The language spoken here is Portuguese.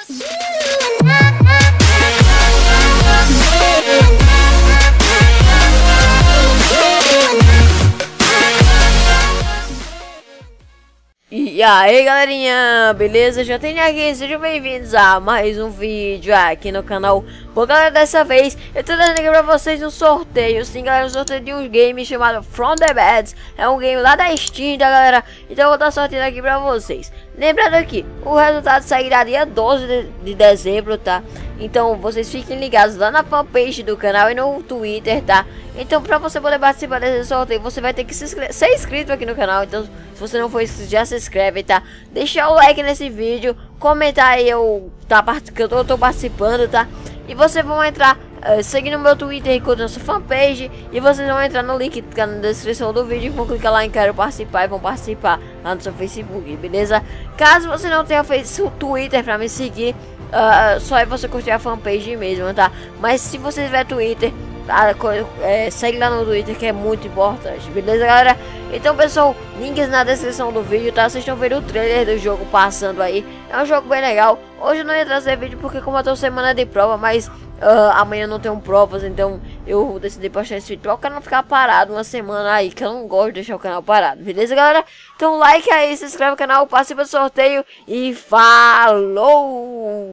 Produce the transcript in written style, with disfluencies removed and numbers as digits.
E aí galerinha, beleza? Já tenho aqui, sejam bem-vindos a mais um vídeo aqui no canal. Bom galera, dessa vez eu tô trazendo aqui pra vocês um sorteio. Sim galera, um sorteio de um game chamado From the Beds. É um game lá da Steam, tá galera? Então eu vou estar sorteando aqui pra vocês. Lembrando aqui, o resultado sairá dia 12 de dezembro, tá? Então vocês fiquem ligados lá na fanpage do canal e no Twitter, tá? Então pra você poder participar desse sorteio, você vai ter que ser inscrito aqui no canal. Então se você não for inscrito, já se inscreve, tá? Deixa o like nesse vídeo, comentar aí que eu tô participando, tá? E vocês vão entrar, seguindo o meu Twitter e com a nossa fanpage. E vocês vão entrar no link que tá na descrição do vídeo. Vão clicar lá em quero participar e vão participar lá no seu Facebook, beleza? Caso você não tenha feito o Twitter pra me seguir, só é você curtir a fanpage mesmo, tá? Mas se você tiver Twitter, segue lá no Twitter, que é muito importante, beleza galera? Então pessoal, links na descrição do vídeo, tá? Vocês estão vendo o trailer do jogo passando aí. É um jogo bem legal. Hoje eu não ia trazer vídeo porque como eu tô semana de prova, mas amanhã não tenho provas, então eu decidi postar esse vídeo pra não ficar parado uma semana aí, que eu não gosto de deixar o canal parado, beleza galera? Então like aí, se inscreve no canal, participa do sorteio e falou!